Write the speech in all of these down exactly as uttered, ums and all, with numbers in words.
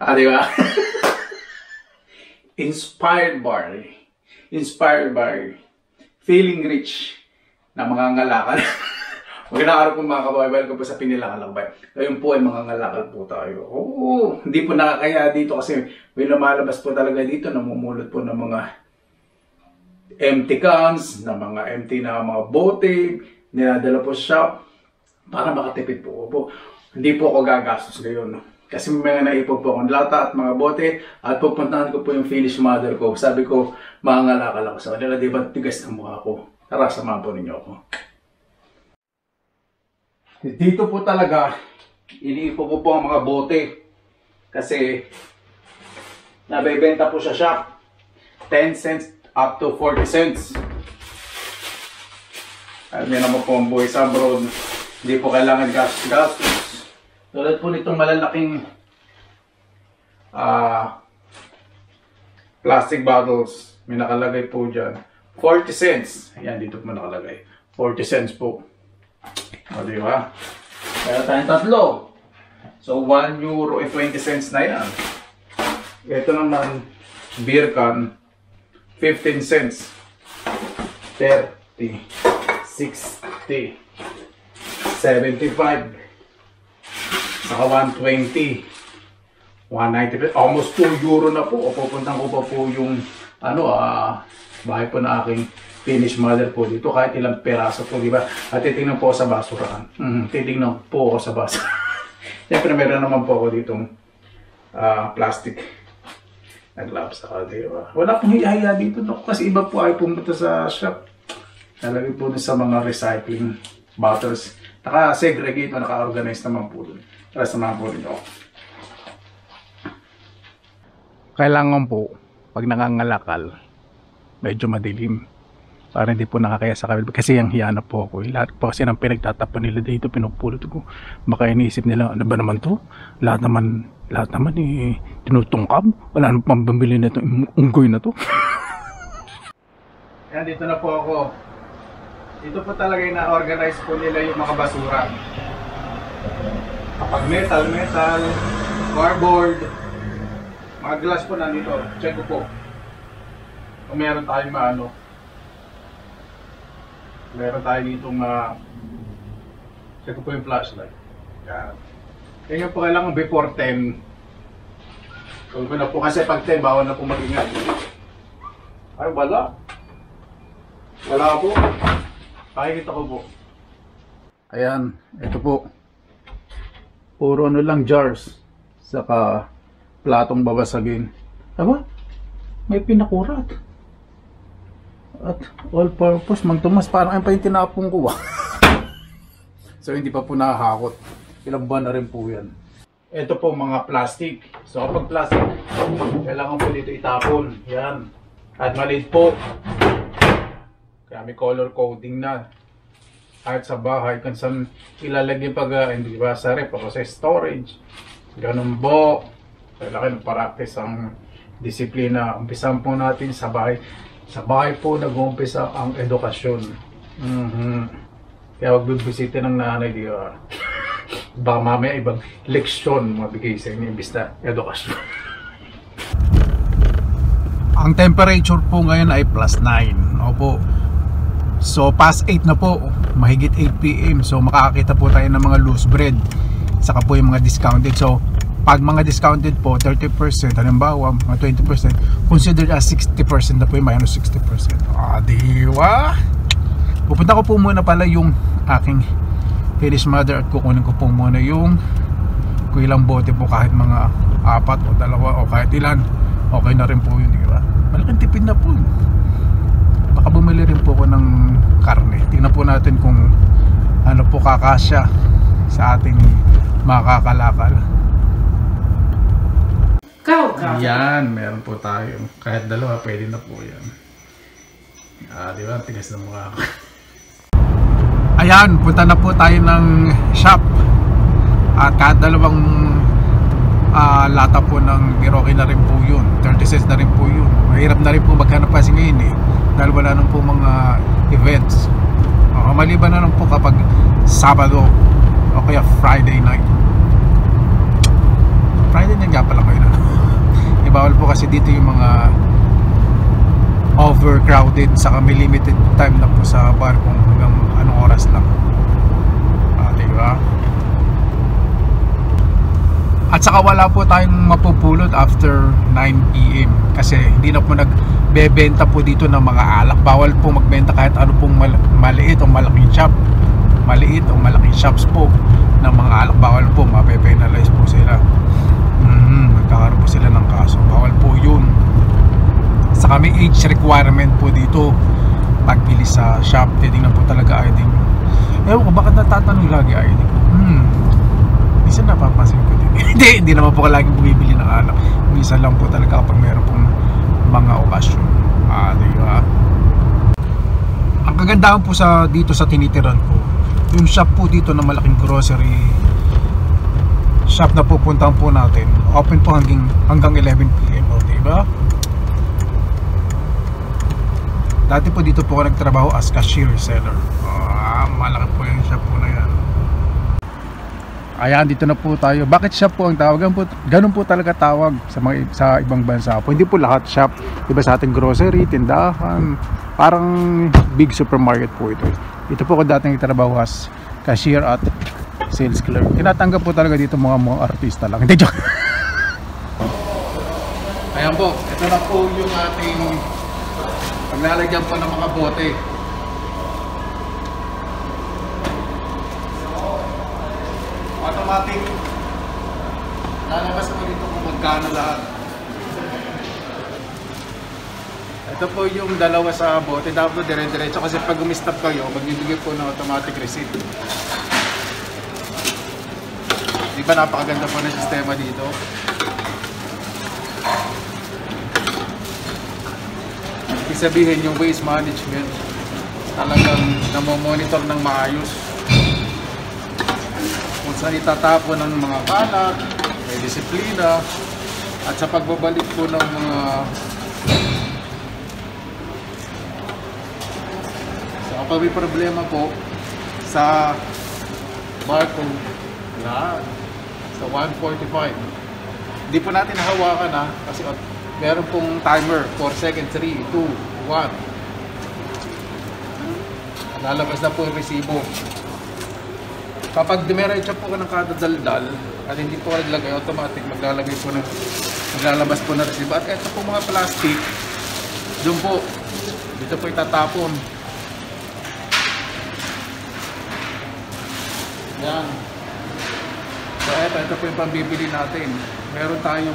Ah, di ba? Inspired by, inspired by feeling rich na mga ngalakal. Magandang araw po mga kababayan, welcome po sa Pinilakalakbay. Ngayon po ay mga ngalakal po tayo. Oo, hindi po nakakaya dito kasi may lumalabas po talaga dito, namumulot po ng mga empty cans, na mga empty na mga bote, niladala po sa shop para makatipid po po. Hindi po ako gagastos ngayon. Kasi may mga naipon po akong lata at mga bote at pupuntahan ko po yung Finnish mother ko. Sabi ko, mga ngalakal ako sa kanila, di ba tigas ng mukha ko? Tara, samahan po ninyo ako. Dito po talaga, iniipon ko po ang mga bote. Kasi, nabebenta po sa shop. ten cents up to forty cents. At may naman po ang buhay sa abroad. Hindi po kailangan gastos-gastos. Tulad po nitong malalaking uh, plastic bottles. May nakalagay po dyan. forty cents. Ayan, dito po nakalagay. forty cents po. O, diba? Meron tayong tatlo. So, one euro and twenty cents na yan. Ito naman, beer can, fifteen cents. thirty, sixty, seventy-five. Saka one twenty. one ninety-five. Almost two euro na po. O, pupuntan ko pa po yung, ano, ah, bahay po na aking Finnish mother po dito, kahit ilang peraso po, di ba? At titingnan po ako sa basurahan. Mm, titingnan po ako sa basurahan. Siyempre, meron naman po ako ditong uh, plastic na gloves. Saka, di ba? Wala pong hiya dito, no? Kasi iba po ay pumunta sa shop. Nalagay po sa mga recycling bottles. Naka-segregate o naka-organize naman po doon. Para samahan po rin ako. Kailangan po, pag nangangalakal, medyo madilim. Para hindi po nakakaya sa kabila. Kasi yung hiya na po ako. Lahat po kasi ng pinagtatapon nila dito, pinupulot ko. Baka iniisip nila, ano ba naman to? Lahat naman, lahat naman eh, tinutungkab. Wala naman pambili na itong unggoy na to. Yan, dito na po ako. Dito po talaga yung na-organize po nila yung mga basura. Kapag metal, metal, cardboard, mga glass po nandito. Check ko po. Kung meron tayong maano. Meron tayo ditong uh, check ko po yung flashlight. Yan. Kaya po kailangan before ten. Kung ko na po kasi pag ten, bawal na po mag-ingat. Ay, wala. Wala po. Pakikita ko po. Ayan, ito po. Puro ano lang jars. Saka platong babasagin. Aba, may pinakurat. At all purpose, Mang Tomas, parang ayun pa yung tinapong ko. So hindi pa po nakahakot. Ilang buwan na rin po yan. Ito po mga plastic. So kapag plastic, kailangan po dito itapon. Yan. At maliit po. Kaya may color coding na. Kahit sa bahay, kung saan ilalagay pag uh, hindi ba sa rep o sa storage. Ganun po. Kailangan practice ang disiplina. Umpisan po natin sa bahay. Sa bahay po nag-uumpisa ang edukasyon. Mm-hmm. Kaya wag bibisita ng nanay di ba? Baka mamaya ibang leksyon mabigay sa inyo imbis na edukasyon. Ang temperature po ngayon ay plus nine. Opo. So past eight na po. Mahigit eight p m So makakakita po tayo ng mga loose bread. Saka po yung mga discounted. So pag mga discounted po, thirty percent, halimbawa, mga twenty percent, considered as sixty percent na po yung minus sixty percent. Ah, diwa? Pupunta ko po muna pala yung aking Finnish mother at kukunin ko po muna yung kung ilang bote po, kahit mga apat o dalawa o kahit ilan. Okay na rin po yun, diba? Malaking tipid na po yun. Baka bumili rin po ko ng karne. Tingnan po natin kung ano po kakasya sa ating makakalakal. Kalkal. Yan, meron po tayo. Kahit dalawa, pwede na po yan. Ah, di ba? Tigas na mukha ko. Ayan, punta na po tayo ng shop. At kahit dalawang uh, lata po ng giroke na rin po yun. thirty cents na rin po yun. Mahirap na rin po maghanap kasi ngayon eh. Dahil wala nang po mga events. Uh, maliban na lang po kapag Sabado o kaya Friday night. Friday niya nga pala kayo na. kasi dito yung mga overcrowded, saka may limited time na po sa bar kung hanggang anong oras lang. Ah, diba? At saka wala po tayong mapupulot after nine p m kasi hindi na po nagbebenta po dito ng mga alak. Bawal po magbenta kahit ano pong mal maliit o malaking shop. Maliit o malaking shops po ng mga alak. Bawal po, mape-penalize po sila. Mm-hmm, magkakaroon po sila ng kaso. Bawal po yun. Saka may age requirement po dito pagbili sa shop. Titingnan po talaga I D. Ewan ko, bakit natatanong lagi I D ko? Hmm, minsan napapansin ko din. Hindi, hindi naman po lagi bumibili ng alak. Minsan lang po talaga kapag meron pong mga okasyon. Ah, diba? Ang kagandahan po sa dito sa tinitiran ko, yung shop po dito na malaking grocery shop na pupuntahan po natin, open po hanggang, hanggang eleven p m o, diba? Dati po dito po ako nagtrabaho as cashier seller. Ah, malaki po yung shop po na yan. Ayan, dito na po tayo. Bakit shop po ang tawag? Ganun po, ganun po talaga tawag sa, mga, sa ibang bansa po. Hindi po lahat shop. Diba sa ating grocery, tindahan, parang big supermarket po ito. Ito po ako dating nagtrabaho as cashier at sales clerk. Tinatanggap po talaga dito mga mga artista lang. Hindi, joke. Ayan po, ito na po yung ating paglalagyan po ng mga bote. Automatic lalabas mo dito kung magkano lahat. Ito po yung dalawa sa bote. Dapat po dire-diretso kasi pag umistop kayo, magbibigay po ng automatic receipt. Di ba napakaganda po ng sistema dito? Ibig sabihin yung waste management talagang namomonitor ng maayos kung saan itatapon ng mga kalat, may disiplina, at sa pagbabalik po ng mga so kapag may problema po sa barcode na sa one forty-five, hindi po natin nahawakan ha kasi meron pong timer, four seconds, three, two, one. Lalabas na po yung resibo. Kapag dumiretso po ka ng kadadaldal at hindi po naglagay, automatic maglalagay po ng maglalabas po ng resibo. At ito po mga plastic, doon po, dito po itatapon. Yan. So ito, ito po yung pambibili natin. Meron tayong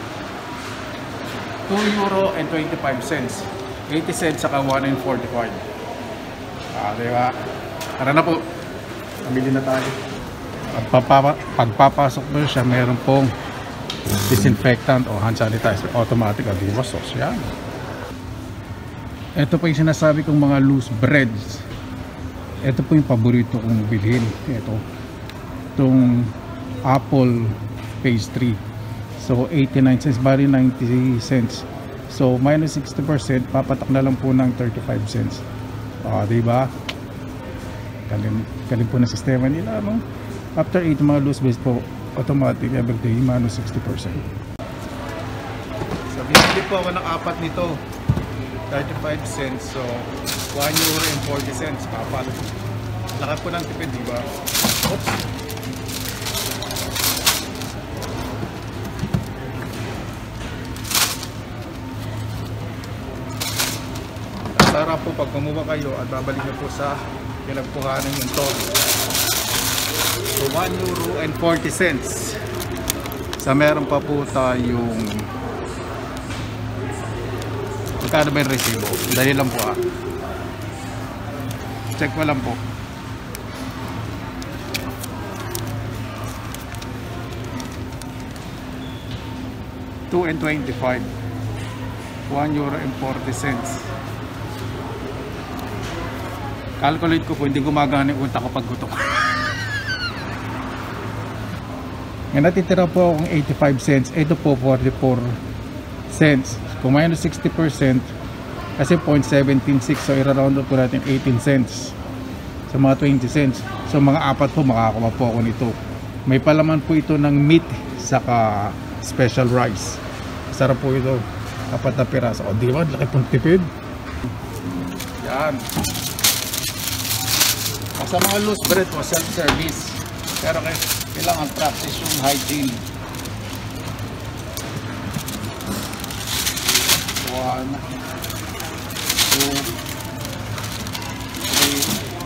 two euro and twenty-five cents, eighty cents saka one and forty-five. Ah, diba? Tara na po, pamili na tayo. Pagpapa, pagpapasok mo siya, meron pong disinfectant o hand sanitizer, automatic at wasos. Yan. Ito po yung sinasabi kong mga loose breads. Ito po yung paborito kong bilhin. Ito, itong apple pastry. So eighty-nine cents, bali ninety cents. So minus sixty percent, papatak na lang po ng thirty-five cents. Ah, diba? Galing, galing po na sistema nila, no? After eight mga loose base po, automatic everyday minus sixty percent. So bibili po ako ng apat nito, thirty-five cents. So one euro and forty cents. Apat. Laki po ng tipid, diba? Oops. Sarap po pag kumuha kayo at babalik nyo po sa pinagpuhanan yung toll. So one euro and forty cents. Sa meron pa po tayong magkano ba yung resibo? Dali lang po ah. Check mo lang po. two and twenty-five. one euro and forty cents. Calculate ko po, hindi gumagana yung utak ko pag gutom. Ngayon natitira po akong eighty-five cents. Ito po forty-four cents. Kung minus sixty percent, kasi zero point one seven six, so i-round up po natin eighteen cents. So mga twenty cents. So mga apat po makakakuha po ako nito. May palaman po ito ng meat saka special rice. Sarap po ito. Apat na piraso. O, di ba? Laki pong tipid. Yan. Sa mga loose bread po, self-service. Pero kailangan practice yung hygiene. One, two, three,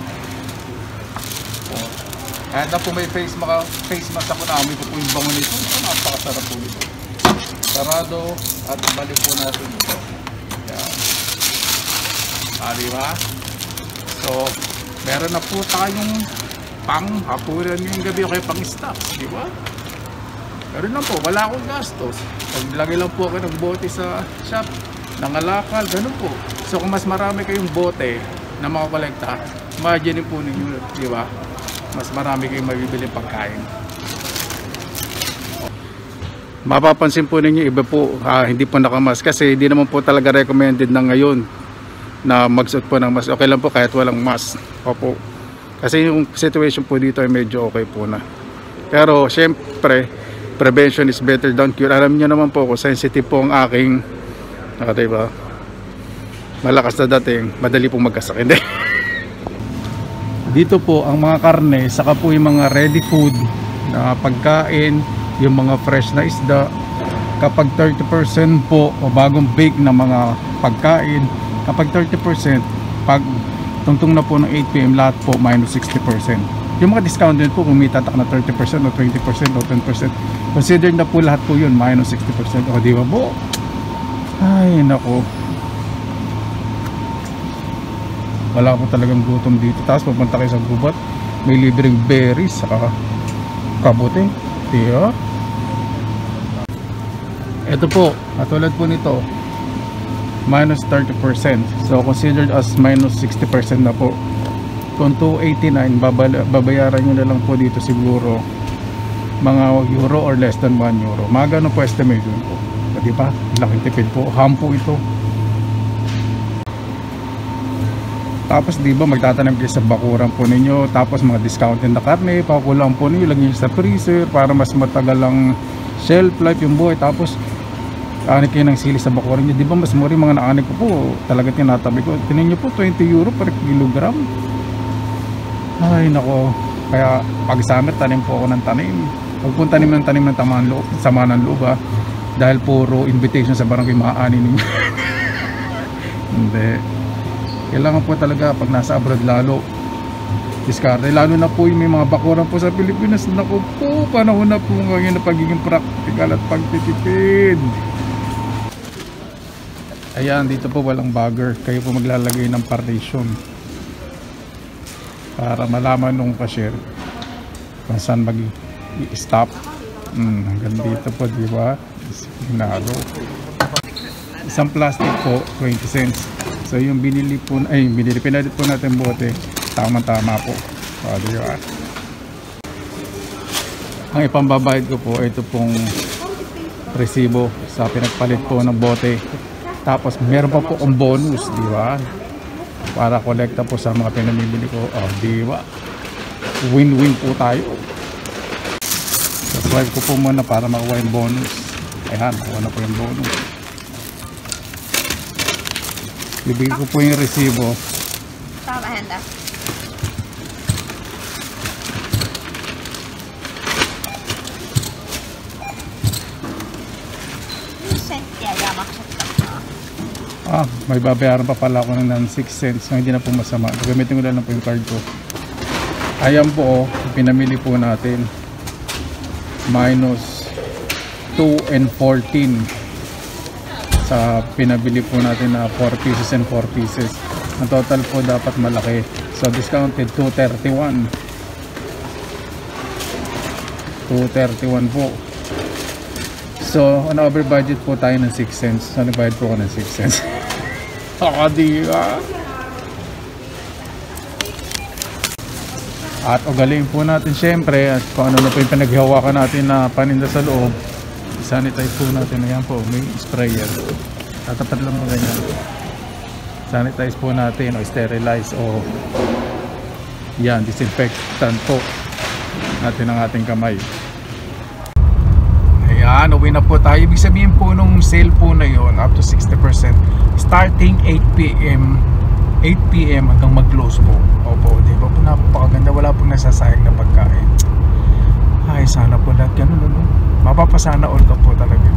four. Kahit na po may face, maka, face mask ako na, amoy po po yung bango nito. Napakasarap po nito. Sarado at balik po natin ito. Yan. Ah, diba? So, meron na po tayong pang hapunan ngayong gabi o kaya pang stocks, di ba? Meron lang po, wala akong gastos. Paglagay lang po ako ng bote sa shop, ng Kalakal, ganun po. So kung mas marami kayong bote na makakolekta, imagine po ninyo, di ba? Mas marami kayong mabibiling pagkain. Mapapansin po ninyo, iba po, ah, hindi po nakamas kasi hindi naman po talaga recommended na ngayon na magsuot po ng mask. Okay lang po kahit walang mask. Opo. Kasi yung situation po dito ay medyo okay po na. Pero syempre, prevention is better than cure. Alam niyo naman po kung sensitive po ang aking, ah, diba? Malakas na dating, madali pong magkasakit. Dito po ang mga karne, saka po yung mga ready food na pagkain, yung mga fresh na isda. Kapag thirty percent po o bagong bake na mga pagkain, kapag thirty percent, pag tungtong na po ng eight p m lahat po minus sixty percent. Yung mga discount din po kung may tatak na thirty percent o twenty percent o ten percent, consider na po lahat po yun minus sixty percent. O di ba po? Ay nako, wala po talagang gutom dito. Tapos pupunta kayo sa gubat, may libreng berries saka kabote. Diba? Ito po, katulad po nito, minus thirty percent. So considered as minus sixty percent na po. Kung two eighty-nine, babayaran nyo na lang po dito siguro mga euro or less than one euro. Mga ganun po estimation po. Di ba? Laking tipid po. Ham po ito. Tapos di ba magtatanim kayo sa bakuran po ninyo. Tapos mga discounted na karne, pakulang po ninyo, lagyan nyo sa freezer para mas matagal ang shelf life yung buhay. Tapos aanik kayo ng sili sa bakuran nyo. Di ba mas mura yung mga naanik ko po, talaga tinatabi ko. Tinan nyo po, twenty euro per kilogram. Ay nako, kaya pag summer tanim po ako ng tanim. Huwag po tanim ng tanim ng tamaan loob, sama ng loob ha. Dahil puro invitation sa barangay maaani ninyo. Hindi. Kailangan po talaga pag nasa abroad lalo diskarte, lalo na po yung may mga bakuran po sa Pilipinas. Naku po, panahon na po ngayon na pagiging practical at pagtitipid. Ayan, dito po walang bagger. Kayo po maglalagay ng partition para malaman nung cashier kung saan mag-i-stop. Hmm, hanggang dito po, di ba? Disiplinado. Isang plastic po, twenty cents. So yung binili po, ay binili, pinalit po natin bote, tama-tama po. O, di ba? Ang ipambabayad ko po, ito pong resibo sa pinagpalit po ng bote. Tapos meron pa po ang bonus, di ba? Para kolekta po sa mga pinamimili ko. O, di ba? Win-win po tayo. Subscribe ko po muna para makuha yung bonus. Ayan, nakuha na po yung bonus. Bibigay ko po yung resibo. Tama, handa. Ah, may babayaran pa pala ako ng six cents. So, hindi na po masama. Gamitin ko lang po yung card ko. Ayan po, oh, pinamili po natin. Minus two and fourteen. Sa pinabili po natin na four pieces and four pieces. Ang total po dapat malaki. So discounted two thirty-one. two thirty-one po. So on over budget po tayo ng six cents. So nagbayad po ako ng six cents. Akadi ah. At ugaling po natin syempre at kung ano na po yung pinaghawakan natin na paninda sa loob. Sanitize po natin. Ayan po, may sprayer. Tatapat lang po ganyan. Sanitize po natin o sterilize o yan, disinfectant po natin ang ating kamay. Ayan. naman, uwi na po tayo. Ibig sabihin po nung sale po na yon up to sixty percent starting eight p m eight p m hanggang mag-close po. Opo, di ba po napakaganda, wala pong nasasayang na pagkain. Ay, sana po lahat ganun, ano? Mapapasana all ka po talaga.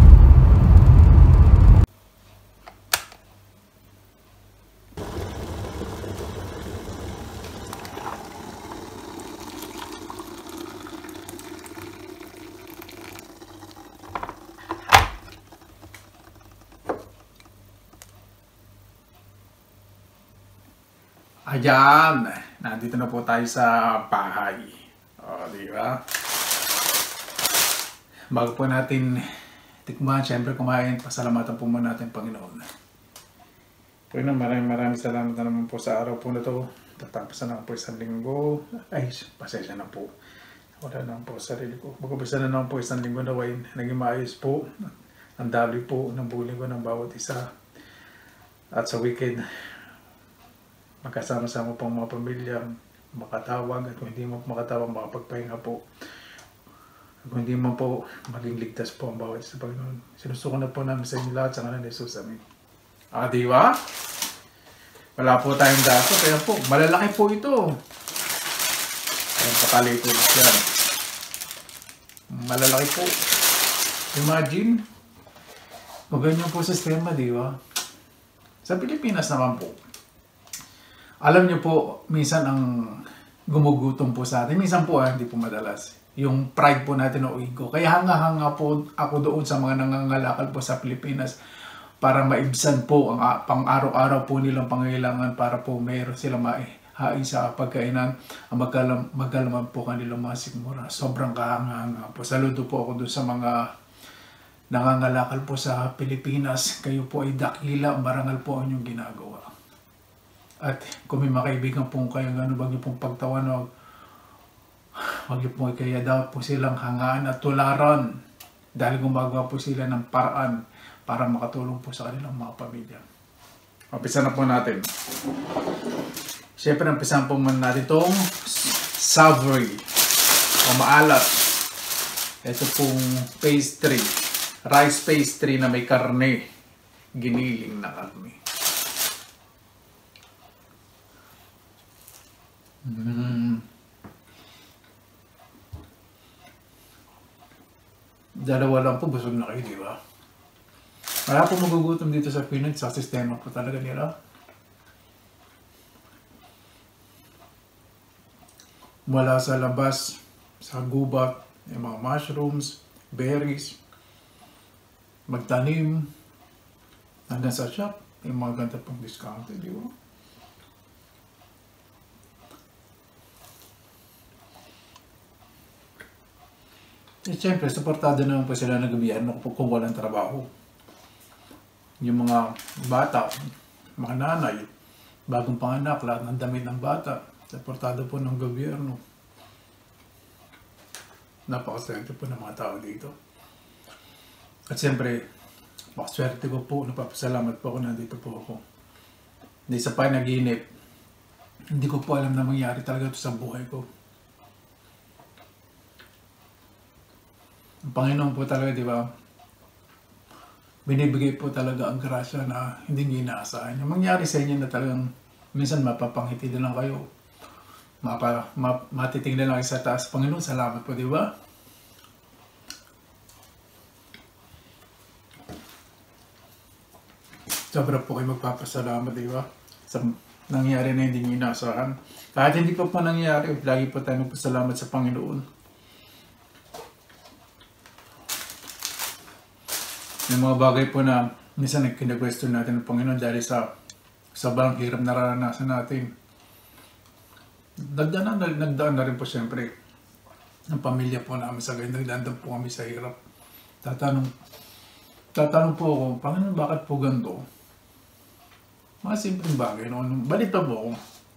Ayan, nandito na po tayo sa bahay. O, di ba? Bago po natin tikman, syempre kumain, pasalamatan po muna natin Panginoon. Po na, maraming maraming salamat na naman po sa araw po na to. Tatapasan na po isang linggo. Ay, pasensya na po. Wala na po sa sarili ko. Magkabisa na naman po isang linggo na wain. Naging maayos po. Ang daloy po ng buling ko ng bawat isa. At sa weekend, magkasama-sama pang mga pamilya, makatawag, at kung hindi mo makatawag, makapagpahinga po. Kung hindi mo po, maging ligtas po ang bawat isa Panginoon. Sinusuko na po namin sa inyo lahat sa ngalan ni Jesus. Amen. Ah, di ba? Wala po tayong dato, kaya po, malalaki po ito. Ayan, pakalito yan. Malalaki po. Imagine, maganyan po sistema, di ba? Sa Pilipinas naman po, alam niyo po, minsan ang gumugutom po sa atin. Minsan po, ah, hindi po madalas. Yung pride po natin o ego. Kaya hanga-hanga po ako doon sa mga nangangalakal po sa Pilipinas para maibsan po ang pang araw-araw po nilang pangailangan para po mayroon sila maihain sa pagkainan. Ang magalam, magalaman po kanilang mga sigmura. Sobrang kahanga-hanga po. Saludo po ako doon sa mga nangangalakal po sa Pilipinas. Kayo po ay dakila, marangal po ang inyong ginagawa. At kung may mga kaibigan po kayo, ano ba niyo pong pagtawan, wag, wag niyo po kaya daw po silang hangaan at tularan dahil gumagawa po sila ng paraan para makatulong po sa kanilang mga pamilya. Umpisa na po natin. Siyempre, umpisahan po muna natin itong savory o maalat. Ito pong pastry, rice pastry na may karne, giniling na karne. Mm. Dalawa lang po, busog na kayo, di ba? Wala po magugutom dito sa Pinas, sa sistema po talaga nila. Mula sa labas, sa gubat, yung mga mushrooms, berries, magtanim, hanggang sa shop, yung mga ganda pong discount, di ba? Eh, siyempre, supportado naman po sila ng gabihan kung walang trabaho. Yung mga bata, mga nanay, bagong panganak, lahat ng damit ng bata, supportado po ng gobyerno. Napakaswerte po ng mga tao dito. At siyempre, pakaswerte ko po, napapasalamat po ako, nandito po ako. Hindi sa panaginip, hindi ko po alam na mangyari talaga ito sa buhay ko. Ang Panginoon po talaga, di ba? Binibigay po talaga ang grasya na hindi nyo inaasahan. Yung mangyari sa inyo na talagang minsan mapapangiti din lang kayo. Mapa, ma, matitingnan lang kayo sa taas. Panginoon, salamat po, di ba? Sobra po kayo magpapasalamat, di ba? Sa nangyari na hindi nyo inaasahan. Kahit hindi pa po nangyari, lagi po tayo magpasalamat sa Panginoon. May mga bagay po na minsan nagkina-question natin ng Panginoon dahil sa sobrang hirap nararanasan natin. Nagdaan na, nagdaan na rin po siyempre ang pamilya po namin sa ganyan. Nagdaan po kami sa hirap. Tatanong, tatanong po ako, Panginoon, bakit po ganito? Mga simpleng bagay. No? Balita po ako.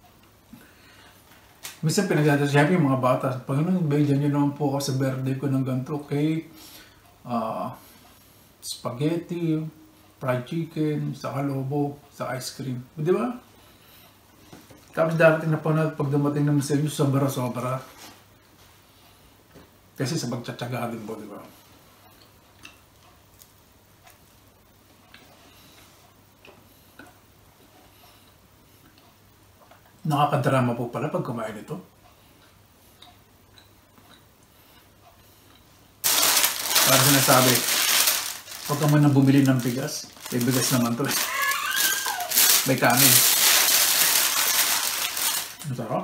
Minsan pinagdadasal, siyempre yung mga bata, Panginoon, bigyan niyo naman po ako sa birthday ko ng ganito, cake, ah, uh, spaghetti, fried chicken, saka lobo, sa ice cream. Di ba? Tapos darating na po na pag dumating naman sa inyo, sobra-sobra. Kasi sa pagtsatsaga din po, di ba? Nakakadrama po pala pag kumain ito. Para sinasabi, huwag ka man nang bumili ng bigas. May bigas naman to. May kanin. Masarap.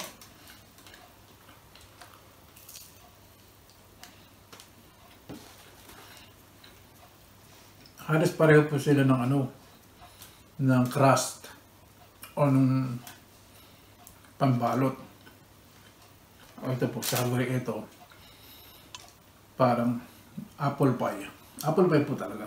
Halos pareho po sila ng ano, ng crust o ng pambalot. O ito po, sa huli ito, parang apple pie. Apple pie po talaga.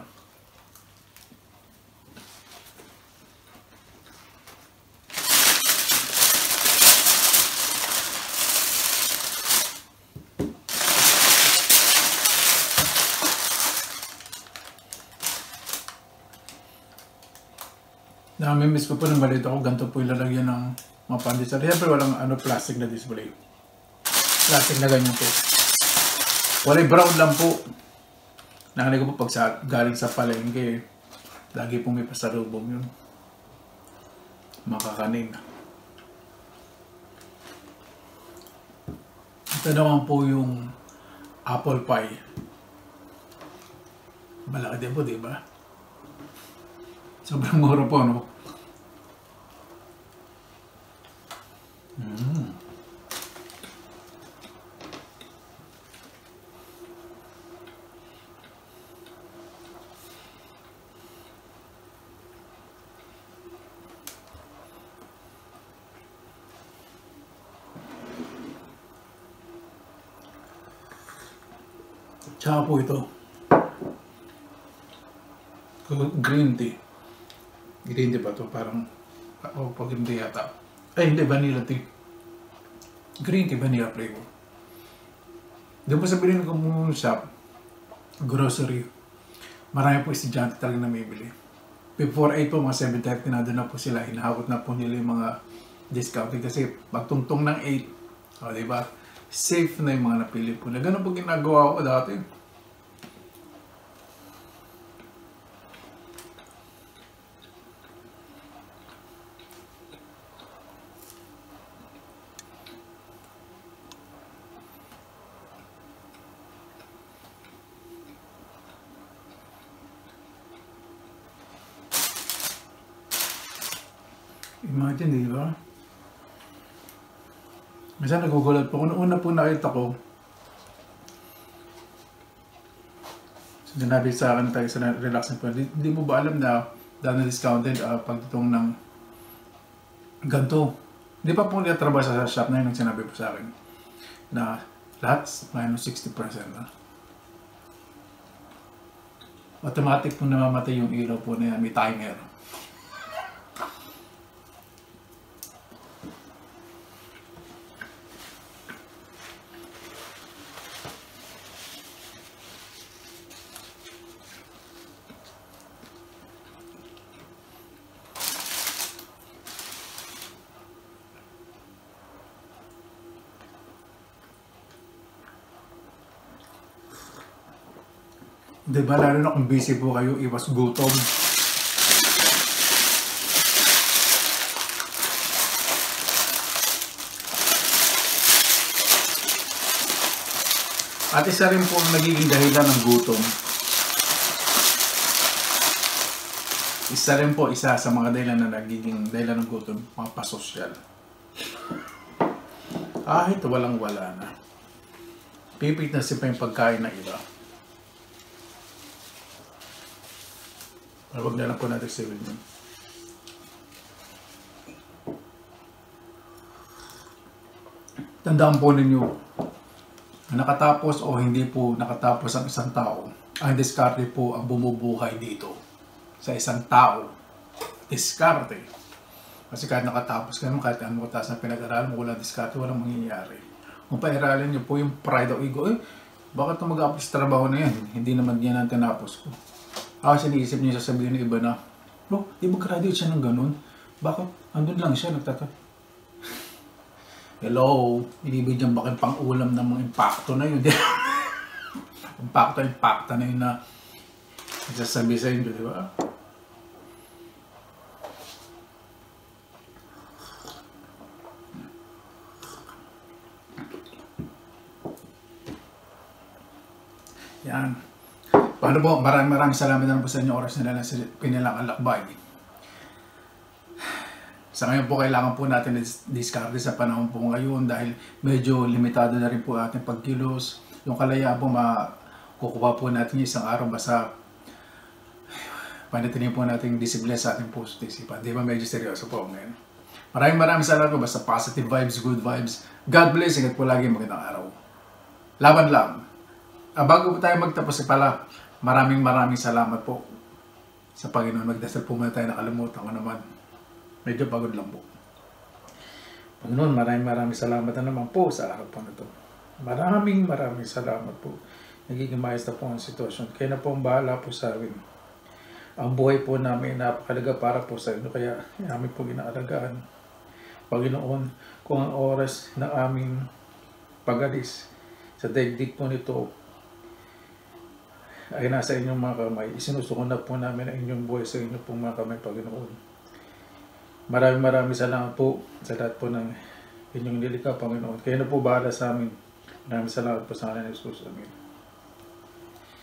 Namimiss ko po ng balito ako, ganito po ilalagyan ng mga pandesal. Siyempre walang ano, plastic na display. Plastic na ganyan po. Walay brown lang po. Nakaligo ko po pag sa, galing sa palengke, lagi pong may pasalubong yun. Makakanin. Ito naman po yung apple pie. Malaki din po, di ba? Sobrang mura po, no? Mm. Tsaka po ito. Green tea. Green tea ba ito? Parang, oh, pag hindi yata. Ay, hindi, vanilla tea. Green tea, vanilla flavor. Doon po sa bilhin ko muna shop, grocery, marami po estudyante talaga na may bili. Before eight po, mga seven thirty na doon na po sila. Hinahakot na po nila yung mga discounting kasi pagtungtong ng eight, o, diba? Safe na yung mga napili po na. Ganun po ginagawa ko dati. Imagine, di ba? Minsan nagugulat po. Kung una po nakita ko, sinabi sa akin tayo sa relaxing point, di, di mo ba alam na dahil na discounted uh, pagtutong ng ganito? Di pa po nila trabaho sa shop na yun ang sinabi po sa akin na lahat minus sixty percent na. Automatic po namamatay yung ilaw po na yan, may timer. Diba, lalo na kung busy po kayo, iwas gutom. At isa rin po nagiging dahilan ng gutom. Isa rin po, isa sa mga dahilan na nagiging dahilan ng gutom, mga pasosyal. Kahit walang wala na. Pipit na siya pa yung pagkain na iba. Huwag na lang po natin siwin yun. Tandaan po ninyo, nakatapos o hindi po nakatapos ang isang tao, ang diskarte po ang bumubuhay dito sa isang tao. Diskarte. Kasi kahit nakatapos ka naman, kahit anong katas na pinag-aralan mo, walang diskarte, walang mangyayari. Kung pairalin nyo po yung pride o ego, eh, bakit ito mag-apos sa trabaho na yan? Hindi naman yan ang tinapos ko. Ako siniisip niya sasabihin ng iba na, bro, di ba graduate siya ng ganun? Bakit? Andun lang siya, nagtata. Hello, inibig niyang bakit pang ulam ng mga impacto na yun. impacto, impacto na yun na sasabi sa inyo, di ba? Yan. Paano po, maraming maraming salamat na po sa inyo oras na lang sa pinilang alakbay. Sa ngayon po, kailangan po natin diskarte sa panahon po ngayon dahil medyo limitado na rin po ating pagkilos. Yung kalayaan po, makukuha po natin isang araw basta panatinin po natin disiplina sa ating puso at isipan. Di ba medyo seryoso po ngayon? Maraming maraming salamat po. Basta positive vibes, good vibes. God bless. Ingat po lagi. Magandang araw. Laban lang. Ah, bago po tayo magtapos pala, maraming maraming salamat po sa Panginoon. Magdasal po muna tayo. Nakalimutan ko naman. Medyo pagod lang po. Panginoon, maraming maraming salamat na naman po sa araw po na ito. Maraming maraming salamat po. Nagiging maayos na po ang sitwasyon. Kaya na po ang bahala po sa amin. Ang buhay po namin napakalaga para po sa inyo. Kaya namin po ginaalagaan. Panginoon, kung ang oras na aming pag-alis sa daigdig po nito ay nasa inyong mga kamay, isinusuko na po namin ang inyong buhay sa inyong pong mga kamay, Panginoon. Maraming maraming salamat po sa lahat po ng inyong nilikha, Panginoon. Kayo na po bahala sa amin. Maraming salamat po sa kanila, Jesus. Amen.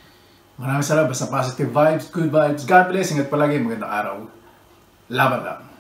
Maraming salamat sa positive vibes, good vibes. God bless. Ingat palagi. Magandang araw. Laban lang.